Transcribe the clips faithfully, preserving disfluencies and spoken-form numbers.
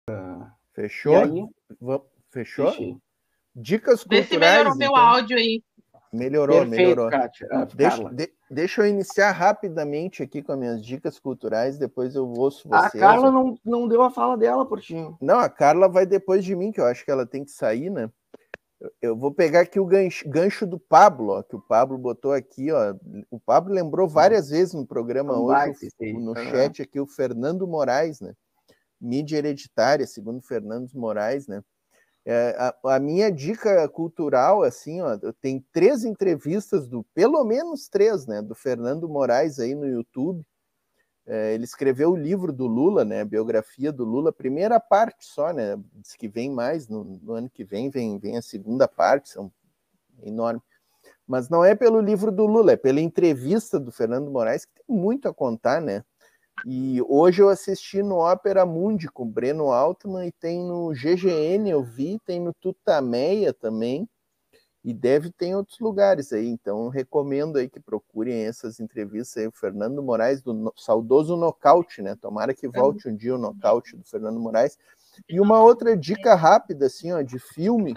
Fechou? E aí? Fechou? Fechei. Dicas Vê culturais. se melhorou meu então. áudio aí. Melhorou, Perfeito, melhorou. Kátia. Ah, deixa, de, deixa eu iniciar rapidamente aqui com as minhas dicas culturais, depois eu ouço vocês. A Carla não, não deu a fala dela por ti. Não, a Carla vai depois de mim, que eu acho que ela tem que sair, né? Eu vou pegar aqui o gancho, gancho do Pablo, ó, que o Pablo botou aqui, ó. O Pablo lembrou várias vezes no programa Não hoje, vai, o, no uhum. chat aqui, o Fernando Moraes, né? Mídia hereditária, segundo Fernando Moraes, né? É, a, a minha dica cultural, assim, ó, tem três entrevistas, do pelo menos três, né? Do Fernando Moraes aí no YouTube. É, ele escreveu o livro do Lula, né? A biografia do Lula, primeira parte só, né? Diz que vem mais, no, no ano que vem, vem vem a segunda parte, são enorme. Mas não é pelo livro do Lula, é pela entrevista do Fernando Moraes, que tem muito a contar, né? E hoje eu assisti no Ópera Mundi com o Breno Altman, e tem no G G N, eu vi, tem no Tutameia também, e deve ter em outros lugares aí. Então recomendo aí que procurem essas entrevistas aí. O Fernando Moraes, do no, saudoso Nocaute, né? Tomara que volte um dia o Nocaute do Fernando Moraes. E uma outra dica rápida, assim, ó, de filme,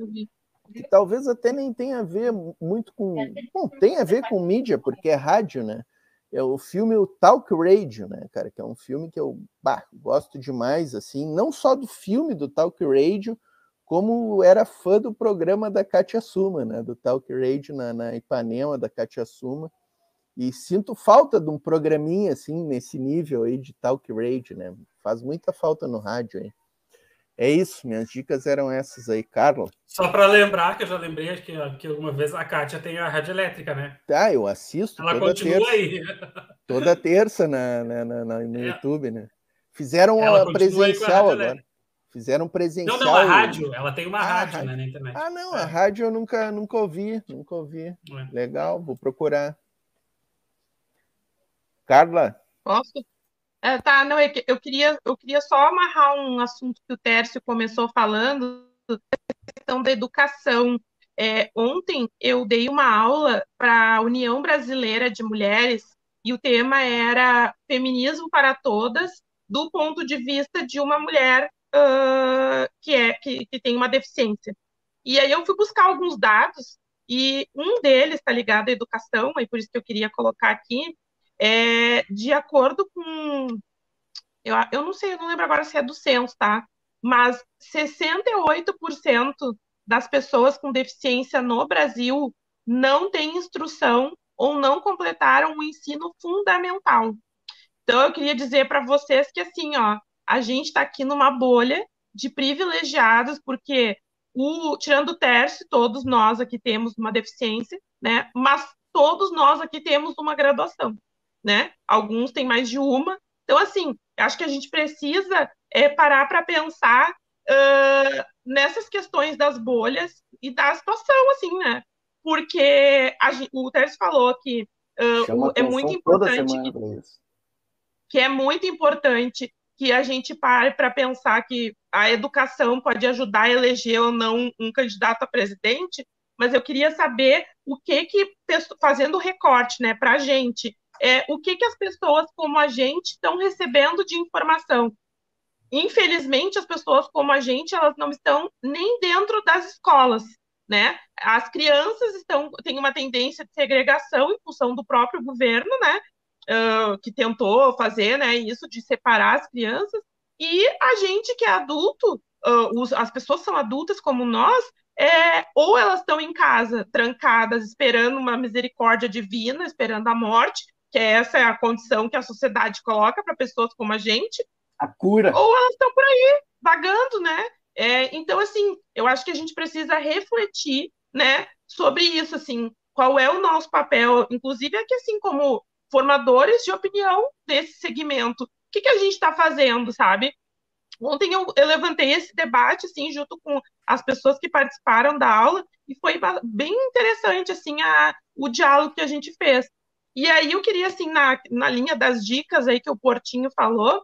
que talvez até nem tenha a ver muito com... Bom, tem a ver com mídia, porque é rádio, né? É o filme o Talk Radio, né, cara? Que é um filme que eu bah, gosto demais, assim, não só do filme do Talk Radio, como era fã do programa da Katia Suma, né? Do Talk Radio na, na Ipanema, da Katia Suma. E sinto falta de um programinha, assim, nesse nível aí de Talk Radio, né? Faz muita falta no rádio aí. É isso, minhas dicas eram essas aí, Carla. Só para lembrar, que eu já lembrei que, que alguma vez a Kátia tem a Rádio Elétrica, né? Ah, eu assisto Ela toda continua terça. aí. Toda terça na, na, na, no é. YouTube, né? Fizeram ela a presencial a agora. Elétrica. Fizeram presencial. Não, não, a rádio. Ela tem uma ah, rádio, rádio. Né, na internet. Ah, não, é. a rádio eu nunca, nunca ouvi. Nunca ouvi. É. Legal, vou procurar. Carla? Posso? É, tá, não, eu queria, eu queria só amarrar um assunto que o Tércio começou falando, a questão da educação. É, ontem eu dei uma aula para a União Brasileira de Mulheres e o tema era feminismo para todas, do ponto de vista de uma mulher uh, que, é, que, que tem uma deficiência. E aí eu fui buscar alguns dados e um deles está ligado à educação, e por isso que eu queria colocar aqui, é, de acordo com... Eu, eu não sei, eu não lembro agora se é do censo, tá? Mas sessenta e oito por cento das pessoas com deficiência no Brasil não têm instrução ou não completaram o ensino fundamental. Então, eu queria dizer para vocês que, assim, ó, a gente está aqui numa bolha de privilegiados, porque, o, tirando o Tércio, todos nós aqui temos uma deficiência, né? Mas todos nós aqui temos uma graduação, né? Alguns têm mais de uma. Então, assim, acho que a gente precisa é, parar para pensar uh, nessas questões das bolhas e da situação, assim, né? Porque a, o Tércio falou que uh, o, é muito importante que, que é muito importante que a gente pare para pensar que a educação pode ajudar a eleger ou não um candidato a presidente, mas eu queria saber o que que, fazendo recorte, né, para a gente, é, o que que as pessoas como a gente estão recebendo de informação. Infelizmente, as pessoas como a gente, elas não estão nem dentro das escolas, né? As crianças estão, têm uma tendência de segregação em função do próprio governo, né? Uh, que tentou fazer, né, isso de separar as crianças, e a gente que é adulto, uh, os, as pessoas são adultas como nós, é, ou elas estão em casa, trancadas, esperando uma misericórdia divina, esperando a morte, que é essa é a condição que a sociedade coloca para pessoas como a gente, a cura, ou elas estão por aí, vagando, né? É, então, assim, eu acho que a gente precisa refletir, né, sobre isso, assim, qual é o nosso papel, inclusive aqui, assim, como formadores de opinião desse segmento. O que, que a gente está fazendo, sabe? Ontem eu, eu levantei esse debate, assim, junto com as pessoas que participaram da aula, e foi bem interessante, assim, a, o diálogo que a gente fez. E aí eu queria, assim, na, na linha das dicas aí que o Portinho falou,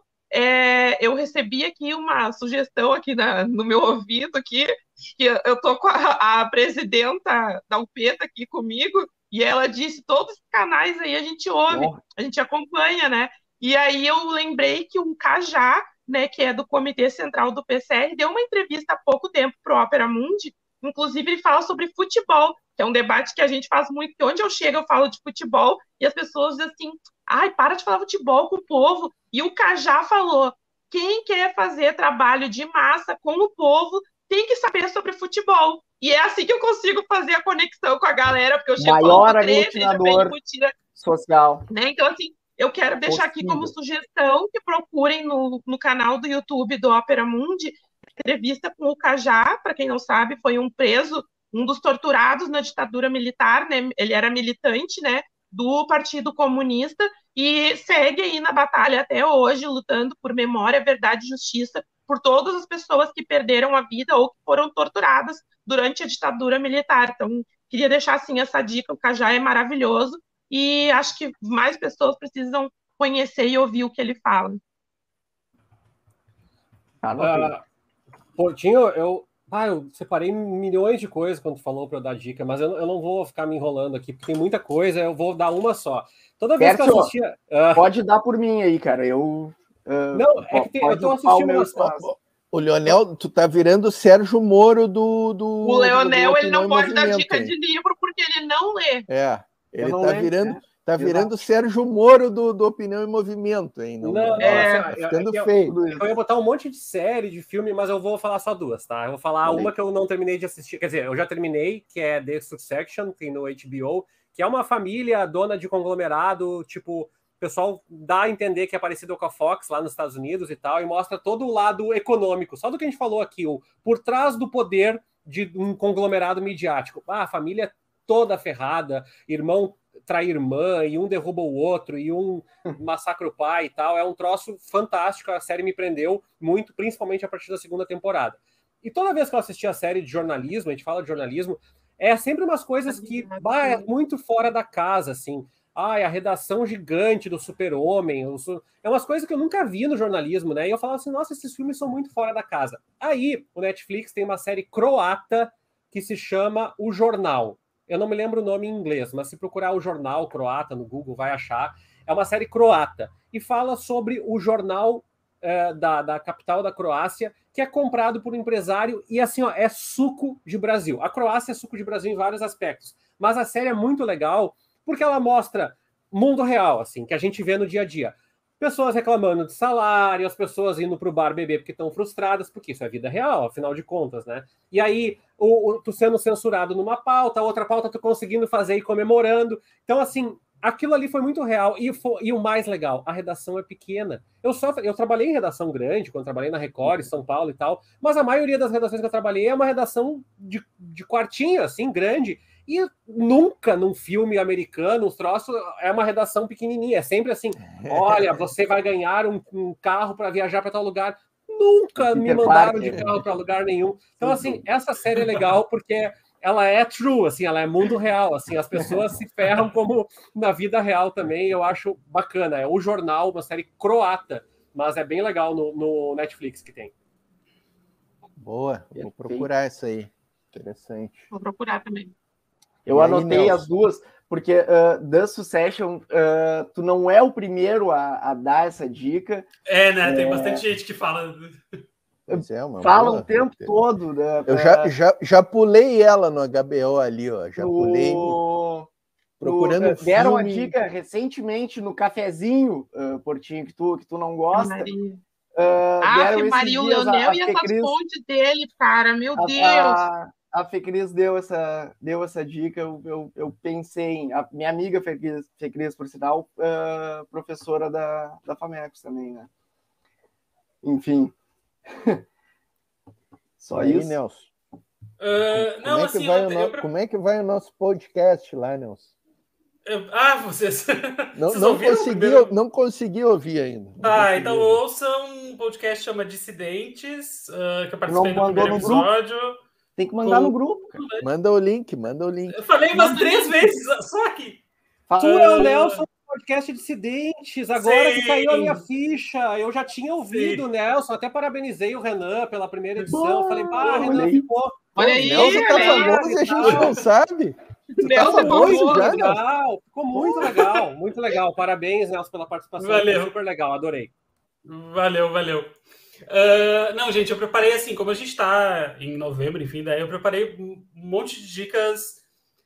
é, eu recebi aqui uma sugestão aqui na, no meu ouvido, aqui, que eu tô com a, a presidenta da U P T aqui comigo, e ela disse, todos os canais aí a gente ouve, a gente acompanha, né? E aí eu lembrei que um Cajá né, que é do Comitê Central do P C R, deu uma entrevista há pouco tempo para o Opera Mundi. Inclusive, ele fala sobre futebol, que é um debate que a gente faz muito, que onde eu chego eu falo de futebol, e as pessoas dizem assim, ai, para de falar futebol com o povo. E o Cajá falou, quem quer fazer trabalho de massa com o povo tem que saber sobre futebol. E é assim que eu consigo fazer a conexão com a galera, porque eu chego Maior falando aglutinador social. Né? Então, assim, eu quero deixar Possível. aqui como sugestão que procurem no, no canal do YouTube do Opera Mundi, entrevista com o Cajá, para quem não sabe, foi um preso, um dos torturados na ditadura militar, né? Ele era militante, né, do Partido Comunista e segue aí na batalha até hoje, lutando por memória, verdade e justiça por todas as pessoas que perderam a vida ou que foram torturadas durante a ditadura militar. Então, queria deixar assim essa dica, o Cajá é maravilhoso e acho que mais pessoas precisam conhecer e ouvir o que ele fala. Uh, Portinho, eu, ah, eu separei milhões de coisas quando tu falou para eu dar dica, mas eu, eu não vou ficar me enrolando aqui, porque tem muita coisa, eu vou dar uma só. Toda vez Perto, que eu assistia... Uh... Pode dar por mim aí, cara, eu... Uh, não, é que tem, eu tô assistindo umas... O Leonel, tu tá virando o Sérgio Moro do... do o Leonel, do ele não pode dar dica hein? de livro porque ele não lê. É, ele tá lê, virando... É. Tá virando o Sérgio Moro do, do Opinião e Movimento, hein? Não, não, é, tá ficando eu, feio. Eu, eu ia botar um monte de série, de filme, mas eu vou falar só duas, tá? Eu vou falar uma que eu não terminei de assistir, quer dizer, eu já terminei, que é The Succession, tem no H B O, que é uma família dona de conglomerado, tipo, o pessoal dá a entender que é parecido com a Fox lá nos Estados Unidos e tal, e mostra todo o lado econômico, só do que a gente falou aqui, o por trás do poder de um conglomerado midiático. Ah, a família toda ferrada, irmão trai irmã, e um derruba o outro, e um massacra o pai e tal. É um troço fantástico, a série me prendeu muito, principalmente a partir da segunda temporada. E toda vez que eu assisti a série de jornalismo, a gente fala de jornalismo, é sempre umas coisas que bah, é muito fora da casa, assim. Ah, a redação gigante do Super-Homem, é umas coisas que eu nunca vi no jornalismo, né? E eu falava assim, nossa, esses filmes são muito fora da casa. Aí, o Netflix tem uma série croata que se chama O Jornal. Eu não me lembro o nome em inglês, mas se procurar o jornal croata no Google, vai achar. É uma série croata. E fala sobre o jornal eh, da, da capital da Croácia, que é comprado por um empresário. E assim, ó, é suco de Brasil. A Croácia é suco de Brasil em vários aspectos. Mas a série é muito legal porque ela mostra mundo real, assim, que a gente vê no dia a dia. Pessoas reclamando de salário, as pessoas indo pro bar beber porque estão frustradas, porque isso é vida real, afinal de contas, né? E aí, o, o, tu sendo censurado numa pauta, outra pauta tu conseguindo fazer e comemorando. Então, assim, aquilo ali foi muito real. E, foi, e o mais legal, a redação é pequena. Eu, só, eu trabalhei em redação grande, quando trabalhei na Record, em São Paulo e tal, mas a maioria das redações que eu trabalhei é uma redação de, de quartinho, assim, grande. E nunca num filme americano, os troços, é uma redação pequenininha. É sempre assim, olha, você vai ganhar um, um carro para viajar para tal lugar. Nunca me mandaram de carro para lugar nenhum. Então, assim, essa série é legal porque ela é true, assim, ela é mundo real. Assim, as pessoas se ferram como na vida real também. Eu acho bacana. É O Jornal, uma série croata, mas é bem legal no, no Netflix que tem. Boa, vou procurar isso aí. Interessante. Vou procurar também. Eu aí, anotei Nelson? As duas, porque uh, The Succession, uh, tu não é o primeiro a, a dar essa dica. É, né? Tem é... bastante gente que fala. É, fala o tempo ter... todo. Né, Eu já, já, já pulei ela no H B O ali, ó. Já no... pulei. Procurando no, deram filme... a dica recentemente no cafezinho, uh, Portinho, que tu, que tu não gosta. Uh, ah, que Maria, o Leonel e essas Cris... fontes dele, cara, meu a, Deus. A... A Fecris deu essa, deu essa dica, eu, eu, eu pensei em... A minha amiga Fecris, Fecris por sinal, uh, professora da, da FAMECOS também, né? Enfim. Só aí, isso. Nelson. Uh, não, como, é assim, vai eu, no... eu... como é que vai o nosso podcast lá, Nelson? Eu... Ah, vocês... Não, vocês não, consegui, não consegui ouvir ainda. Não ah, então ouvir. Ouçam um podcast que chama Dissidentes, uh, que eu participei não do primeiro episódio. Grupo. Tem que mandar Com... no grupo, cara. Manda o link, manda o link. Eu falei umas manda três vezes, só aqui. Tu é o Nelson do podcast Dissidentes, agora Sim. que caiu a minha ficha. Eu já tinha ouvido o Nelson, até parabenizei o Renan pela primeira edição. Boa, falei, pá, Renan ficou. Olha aí, Nelson tá famoso e a gente não sabe. Nelson tá famoso muito já, legal, ficou muito legal, muito legal. Parabéns, Nelson, pela participação. Valeu. Super legal, adorei. Valeu, valeu. Uh, não, gente, eu preparei assim, como a gente está em novembro, enfim, daí eu preparei um monte de dicas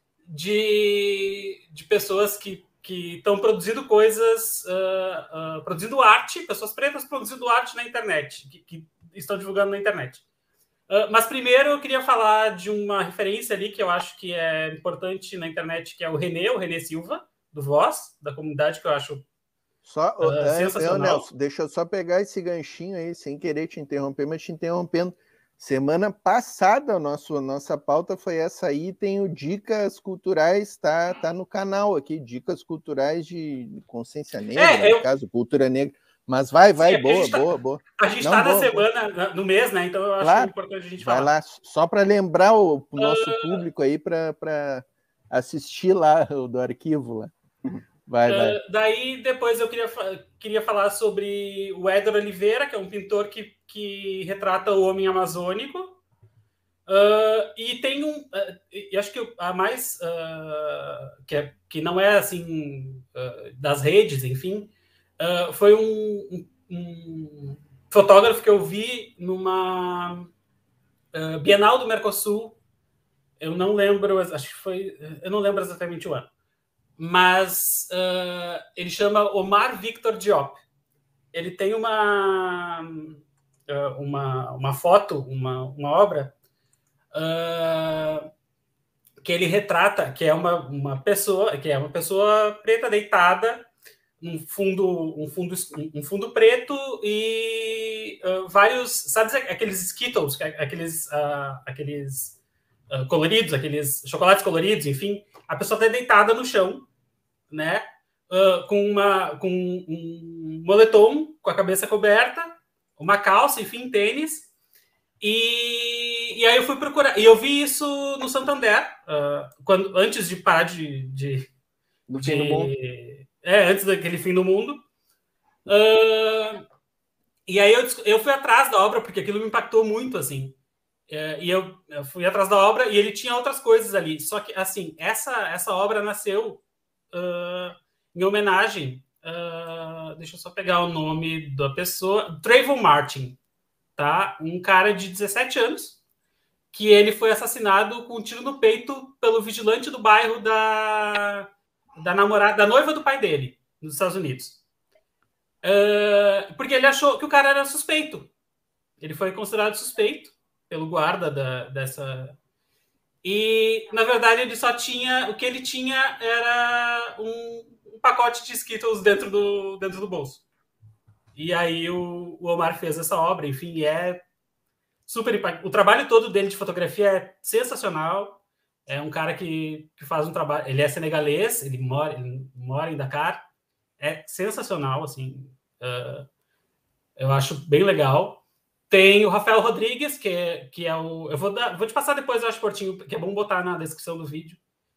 de, de pessoas que estão produzindo coisas, uh, uh, produzindo arte, pessoas pretas produzindo arte na internet, que, que estão divulgando na internet. Uh, mas primeiro eu queria falar de uma referência ali que eu acho que é importante na internet, que é o Renê, o Renê Silva, do Voz, da comunidade, que eu acho Só, uh, é, sensacional. Eu, Nelson, deixa eu só pegar esse ganchinho aí, sem querer te interromper, mas te interrompendo. Semana passada, a nosso, nossa pauta foi essa aí, tem o Dicas Culturais, tá, tá no canal aqui, Dicas Culturais de Consciência Negra, é, eu... no caso, Cultura Negra. Mas vai, vai, Sim, boa, tá, boa, boa. A gente está na semana, boa. no mês, né? Então eu acho claro, importante a gente vai falar. lá, só para lembrar o, o nosso uh... público aí para assistir lá o do arquivo lá. Vai, vai. Uh, daí, depois eu queria, queria falar sobre o Éder Oliveira, que é um pintor que, que retrata o homem amazônico. Uh, e tem um... Uh, e acho que a mais... Uh, que, é, que não é, assim, uh, das redes, enfim, uh, foi um, um, um fotógrafo que eu vi numa uh, Bienal do Mercosul. Eu não lembro... Acho que foi... Eu não lembro exatamente o ano. Mas uh, ele chama Omar Victor Diop. Ele tem uma uh, uma, uma foto, uma, uma obra uh, que ele retrata, que é uma, uma pessoa, que é uma pessoa preta deitada num fundo, um fundo, um fundo preto e uh, vários, sabe aqueles Skittles, aqueles, uh, aqueles uh, coloridos, aqueles chocolates coloridos, enfim. A pessoa está deitada no chão, né? Uh, com, uma, com um moletom, com a cabeça coberta, uma calça, enfim, tênis. E, e aí eu fui procurar. E eu vi isso no Santander, uh, quando, antes de parar de. de, do de fim do mundo. É, antes daquele fim do mundo. Uh, e aí eu, eu fui atrás da obra, porque aquilo me impactou muito, assim. É, e eu, eu fui atrás da obra e ele tinha outras coisas ali. Só que, assim, essa, essa obra nasceu uh, em homenagem... Uh, deixa eu só pegar o nome da pessoa. Trayvon Martin, tá? Um cara de dezessete anos que ele foi assassinado com um tiro no peito pelo vigilante do bairro da, da namorada, da noiva do pai dele, nos Estados Unidos. Uh, porque ele achou que o cara era suspeito. Ele foi considerado suspeito pelo guarda da, dessa... E, na verdade, ele só tinha... O que ele tinha era um, um pacote de Skittles dentro do, dentro do bolso. E aí o, o Omar fez essa obra, enfim, é super impactante. O trabalho todo dele de fotografia é sensacional. É um cara que, que faz um trabalho... Ele é senegalês, ele mora, ele mora em Dakar. É sensacional, assim. Uh, eu acho bem legal. Tem o Rafael Rodrigues, que é, que é o... Eu vou, dar, vou te passar depois, eu acho, Portinho, que é bom botar na descrição do vídeo.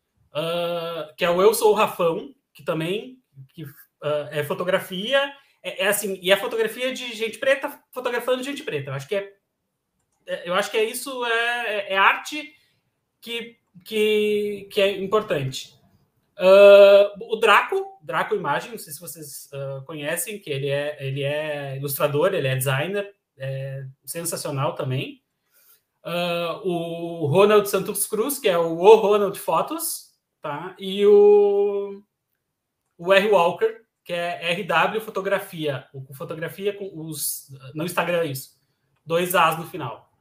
Uh, que é o Eu Sou o Rafão, que também que, uh, é fotografia. É, é assim, e é fotografia de gente preta fotografando gente preta. Eu acho que é, é, eu acho que é isso, é, é arte que, que, que é importante. Uh, o Draco, Draco Imagem, não sei se vocês uh, conhecem, que ele é, ele é ilustrador, ele é designer, é sensacional também. Uh, o Ronald Santos Cruz, que é o, o Ronald Fotos, tá? E o, o R. Walker, que é R W Fotografia, o fotografia com os... No Instagram, isso. Dois As no final.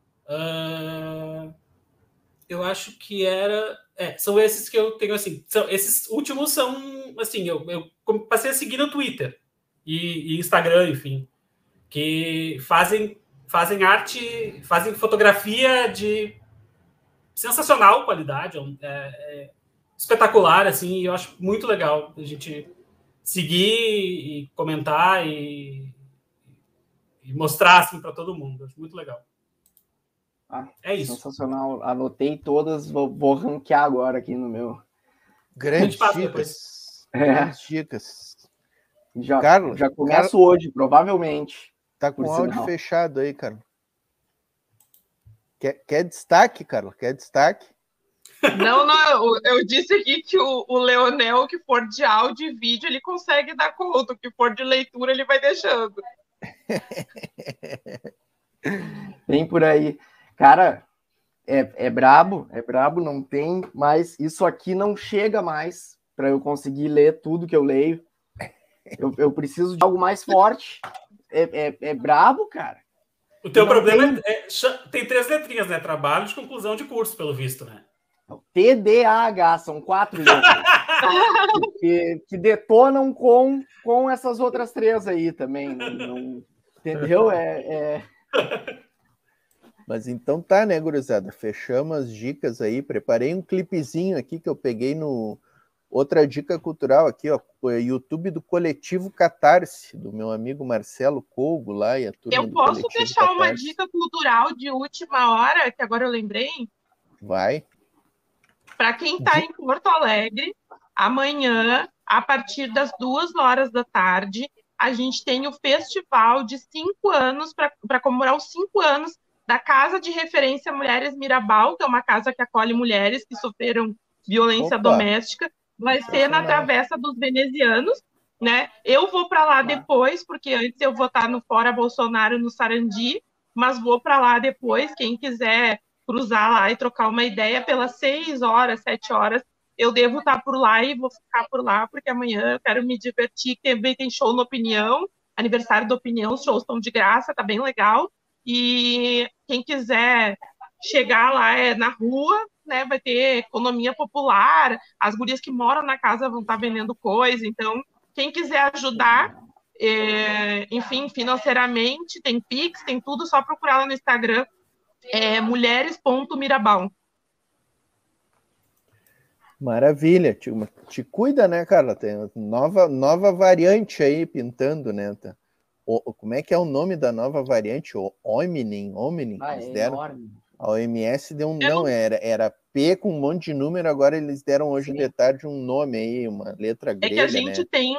Uh, eu acho que era... É, são esses que eu tenho, assim... São, esses últimos são, assim... Eu, eu passei a seguir no Twitter e, e Instagram, enfim. Que fazem, fazem arte, fazem fotografia de sensacional qualidade, é, é espetacular, assim, e eu acho muito legal a gente seguir e comentar e, e mostrar, assim, para todo mundo. Acho muito legal. Ah, é isso. Sensacional. Anotei todas, vou, vou ranquear agora aqui no meu... Grandes dicas. É. Grandes dicas. Já, Carlos, já começo Carlos... hoje, provavelmente. Tá com o áudio sinal. Fechado aí, cara. Quer, quer destaque, Carlos? Quer destaque? Não, não, eu disse aqui que o, o Leonel, que for de áudio e vídeo, ele consegue dar conta, o que for de leitura, ele vai deixando. Tem por aí. Cara, é, é brabo, é brabo, não tem, mas isso aqui não chega mais para eu conseguir ler tudo que eu leio. Eu, eu preciso de algo mais forte. É, é, é brabo, cara. O teu Não problema tem... É, é, tem três letrinhas, né? Trabalho de conclusão de curso, pelo visto, né? T D A H, são quatro letras. que, que detonam com, com essas outras três aí também. Não, não, entendeu? É, é... Mas então tá, né, gurizada? Fechamos as dicas aí. Preparei um clipezinho aqui que eu peguei no... Outra dica cultural aqui, ó, o YouTube do Coletivo Catarse, do meu amigo Marcelo Colgo lá e a turma Eu do posso Coletivo deixar Catarse. uma dica cultural de última hora, que agora eu lembrei? Vai. Para quem está em Porto Alegre, amanhã, a partir das duas horas da tarde, a gente tem o festival de cinco anos, para comemorar os cinco anos da Casa de Referência Mulheres Mirabal, que é uma casa que acolhe mulheres que sofreram violência Opa. doméstica. Vai ser na Travessa dos Venezianos, né? Eu vou para lá depois, porque antes eu vou estar no Fora Bolsonaro, no Sarandi, mas vou para lá depois. Quem quiser cruzar lá e trocar uma ideia, pelas seis horas, sete horas, eu devo estar por lá e vou ficar por lá, porque amanhã eu quero me divertir. Também tem show no Opinião, aniversário da Opinião, os shows estão de graça, tá bem legal. E quem quiser chegar lá é na rua, né, vai ter economia popular, as gurias que moram na casa vão estar vendendo coisa, então quem quiser ajudar, é, enfim, financeiramente, tem Pix, tem tudo, só procurar lá no Instagram, é mulheres ponto mirabal. Maravilha, te, te cuida, né, cara? Tem nova, nova variante aí pintando, né? O, como é que é o nome da nova variante? O Omnin, Omnin, ah, eles é deram. enorme. A O M S deu um. Eu não, não... era, era P com um monte de número, agora eles deram hoje Sim. de tarde um nome aí, uma letra grega, É que a gente né? tem,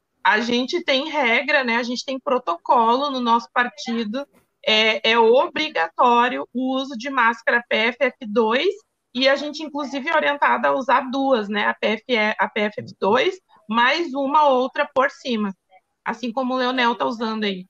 a gente tem regra, né? A gente tem protocolo no nosso partido, é, é obrigatório o uso de máscara P F F dois, e a gente, inclusive, é orientada a usar duas, né? A, P F, a P F F dois, mais uma outra por cima, assim como o Leonel tá usando aí.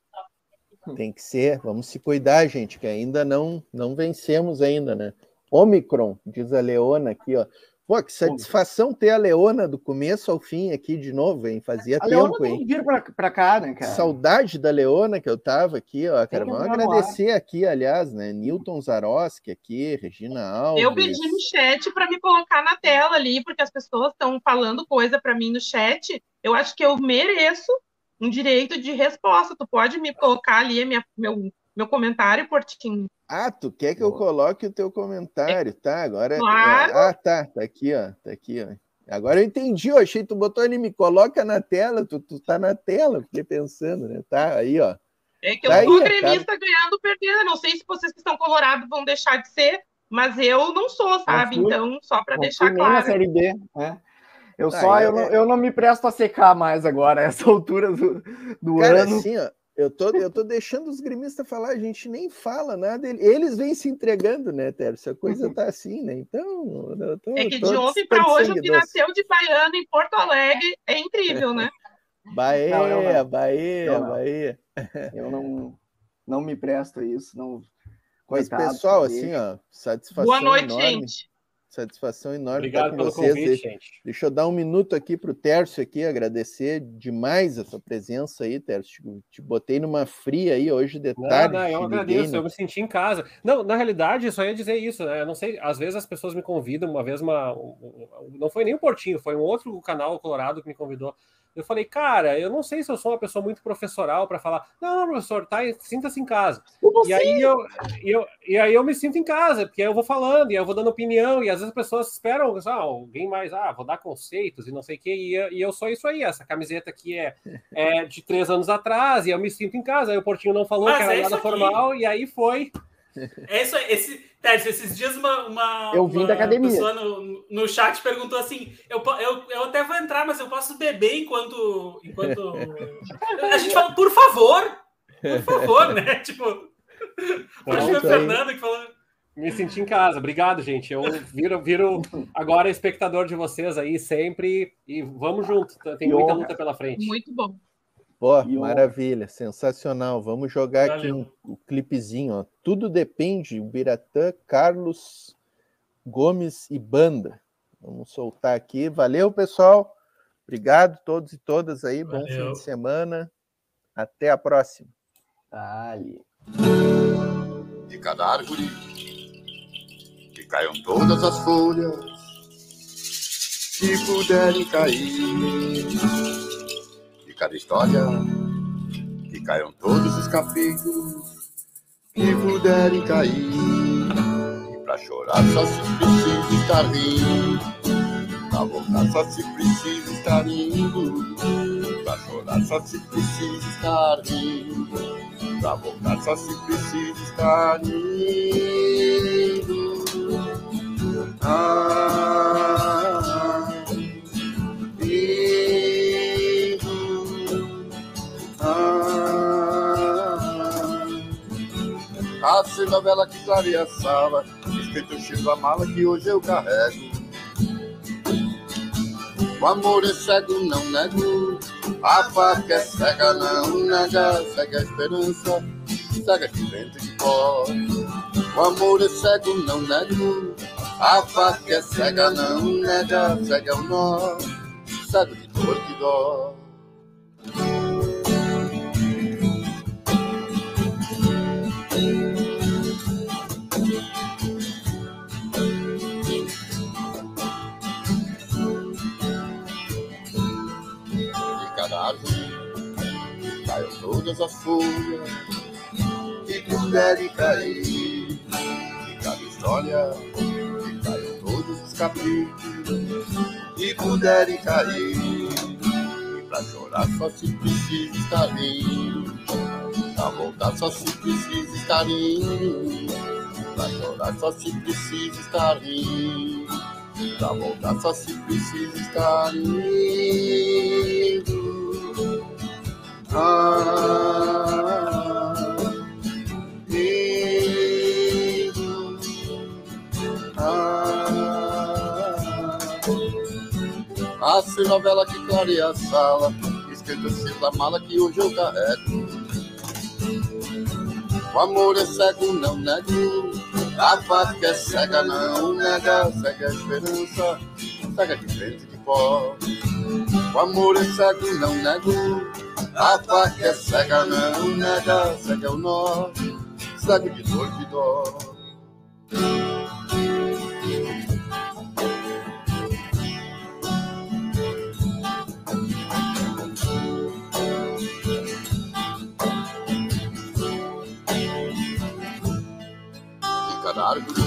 Tem que ser, vamos se cuidar, gente, que ainda não, não vencemos ainda, né? Omicron, diz a Leona aqui, ó. Pô, que satisfação ter a Leona do começo ao fim aqui de novo, hein? Fazia a tempo, Leona hein? tem que vir pra, pra cá, né, cara? Saudade da Leona que eu tava aqui, ó, cara. Vamos agradecer ar. aqui, aliás, né? Newton Zaroski aqui, Regina Alves. Eu pedi no chat para me colocar na tela ali, porque as pessoas estão falando coisa para mim no chat. Eu acho que eu mereço um direito de resposta. Tu pode me colocar ali minha, meu, meu comentário, Portinho? Ah, tu quer que eu coloque o teu comentário, tá? Agora. Claro. Ah, tá, tá aqui, ó. Tá aqui, ó. Agora eu entendi, eu achei que tu botou ele, me coloca na tela, tu, tu tá na tela, fiquei pensando, né? Tá aí, ó. É que tá eu sou aí, gremista cara. ganhando, perdendo. Não sei se vocês que estão colorados vão deixar de ser, mas eu não sou, sabe? Não fui, então, só para não deixar fui nem na claro. Série B, né? Eu Ah, só, é- eu, não, eu não me presto a secar mais agora, essa altura do, do Cara, ano. assim, ó, eu tô, eu tô deixando os gremistas falar, a gente nem fala nada, eles vêm se entregando, né, Tércio? A coisa tá assim, né? Então, eu tô, É que tô de ontem tô para de hoje, sangue o que doce. nasceu de baiano em Porto Alegre é incrível, né? Bahia, Não, eu não. Bahia, Eu não. Bahia. Eu não, não me presto a isso, não. Mas, Coitado, pessoal, deixa. assim, ó, satisfação Boa noite, enorme. gente. Satisfação enorme Obrigado estar com pelo vocês. convite, De- gente. Deixa eu dar um minuto aqui para o Tércio aqui, agradecer demais a sua presença aí, Tércio. Te, te botei numa fria aí hoje de Não, tarde. não, eu te liguei, agradeço, né? eu me senti em casa. Não, na realidade, eu só ia dizer isso, né? Eu não sei, às vezes as pessoas me convidam, uma vez uma. Não foi nem o Portinho, foi um outro canal Colorado que me convidou. Eu falei, cara, eu não sei se eu sou uma pessoa muito professoral para falar, não, professor, tá, sinta-se em casa. E aí eu, eu, e aí eu me sinto em casa, porque eu vou falando, e eu vou dando opinião, e às vezes as pessoas esperam, ah, alguém mais, ah, vou dar conceitos e não sei o quê, e eu, e eu sou isso aí, essa camiseta aqui é, é de três anos atrás, e eu me sinto em casa. Aí o Portinho não falou Mas que era é nada isso aqui. formal, e aí foi. É isso aí. Esse, Tércio, esses dias uma, uma, Eu vim uma da academia. pessoa no, no chat perguntou assim: eu, po- eu, eu até vou entrar, mas eu posso beber enquanto. enquanto... A gente fala, por favor! Por favor, né? Tipo, Então, foi o isso Fernando que falou. me senti em casa. Obrigado, gente. Eu viro, viro agora espectador de vocês aí sempre, e vamos junto. Tem Que muita honra. luta pela frente. Muito bom. Pô, E o- maravilha, sensacional. Vamos jogar aqui Valeu. um, um clipezinho, ó. Tudo depende, o Biratã, Carlos Gomes e banda. Vamos soltar aqui. Valeu, pessoal. Obrigado todos e todas aí. Bom fim Valeu. de semana. Até a próxima. Tá ali. De cada árvore que caiam todas as folhas que puderem cair, de cada história que caiam todos os capítulos que puderem cair, e pra chorar só se precisa estar rindo, pra voltar só se precisa estar indo, pra chorar só se precisa estar rindo, pra voltar só se precisa estar indo. Ah, indo. Ah, acenda a vela que clareia a sala, esquenta o cheiro da mala que hoje eu carrego. O amor é cego, não nego. A faca é cega, não nega. Cega a esperança, cega de vento e de pó. O amor é cego, não nego. A faca é cega, não nega. Cega o nó, cego de dor e de dó. Caiam todas as folhas que puderem cair, de cada história que caiam todos os capítulos que puderem cair, e pra chorar só se precisa estar rindo, pra voltar só se precisa estar rindo, pra chorar só se precisa estar rindo, pra voltar só se precisa estar rindo. Ah, indo. Ah, acenda a vela que clareia a sala, esquenta o cheiro da mala que hoje eu carrego. O amor é cego, não nego. A faca é cega, não nega. Cega a esperança, cega de vento e de pó. O amor é cego, não nego. A faca é cega, não nega. Cega o nó, cego de dor e de dó. De cada árvore